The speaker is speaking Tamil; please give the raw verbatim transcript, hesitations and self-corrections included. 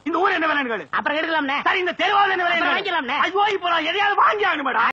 இந்த ஊர் என்ன விலைன்னு கேளு. அப்புறம் எடுக்கலாம்ண்ணே. சரி இந்த தெருவாவது என்ன விலை வாங்கிக்கலாம்ண்ணே. ஐயோ இப்ப நான் எதையாவது வாங்கி ஆகணும் மேடம்.